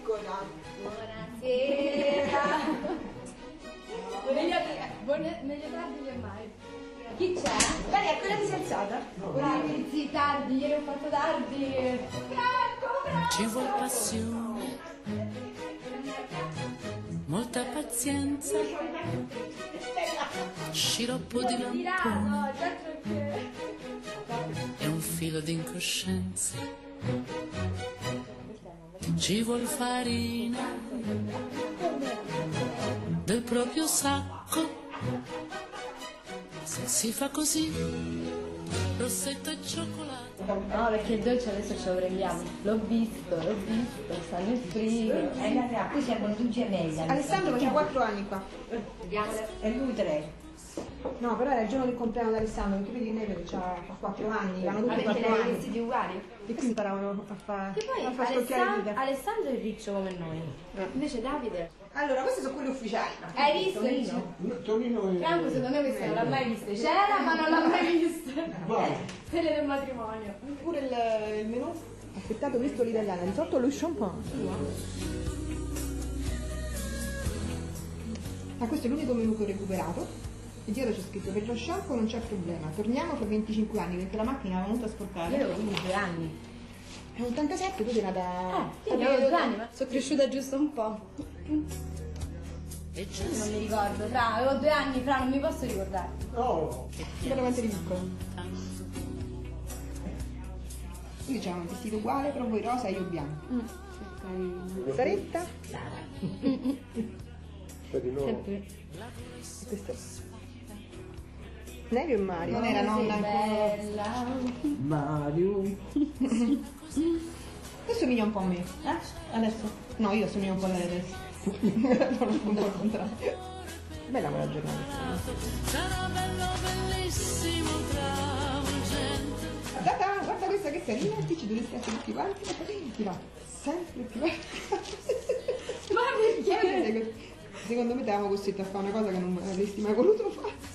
Eccola. Buonasera. Meglio tardi che mai. Chi c'è? Bene, è quella che si è alzata. Bravi, sì, tardi, ieri ho fatto tardi. Bravo. Ci vuol passione, molta pazienza, sciroppo di lampone No, già perché. e un filo di incoscienza. Ci vuol farina del proprio sacco. Se si fa così, rossetto e cioccolato. No, perché il dolce adesso ce lo prendiamo. L'ho visto, sta nel frigo. Qui siamo due gemelli. Alessandro faceva 4 anni qua. E lui 3. No, però era il giorno del compleanno di Alessandro, perché vedi lei che ha 4 anni, vanno tutti Perché 4 lei ha i anni. vestiti uguali? E qui imparavano a far Che poi scocchiare il dito. Alessandro è riccio come noi. Invece Davide. Allora, questi sono quelli ufficiali. Hai visto? Tonino e... Franco secondo me questo non l'ha mai visto. C'era ma non l'ha mai visto. Vai. Quelle del matrimonio. Pure il menù. Aspettate, ho visto l'italiana, risotto allo champagne. Ma questo è l'unico menù che ho recuperato. E dietro c'è scritto per lo shampoo non c'è problema. Torniamo fra 25 anni perché la macchina è venuta a sporcare. Io avevo 2 anni. È un 87, tu sei nata... Sì, avevo 2 anni, ma sono cresciuta giusto un po'. E già Non mi ricordo, Fra, avevo 2 anni, Fra, non mi posso ricordare. No, Guarda quanto eri piccolo. Qui c'è un vestito uguale, però voi rosa e io bianco. Saretta. c'è di nuovo. E questo è... Nevio e Mario. Non era nonna ancora. Bella. Mario. Questo somiglia un po' a me. Adesso? No, io somiglio un po' a lei adesso. Un po' al contrario. Bella quella giornata. sarà bello, bellissimo, travolgente. Guarda questa che carina, qui ci dovreste essere tutti quanti. Ti va sempre più. Ma perché? Secondo me ti avevamo costretto a fare una cosa che non avresti mai voluto fare.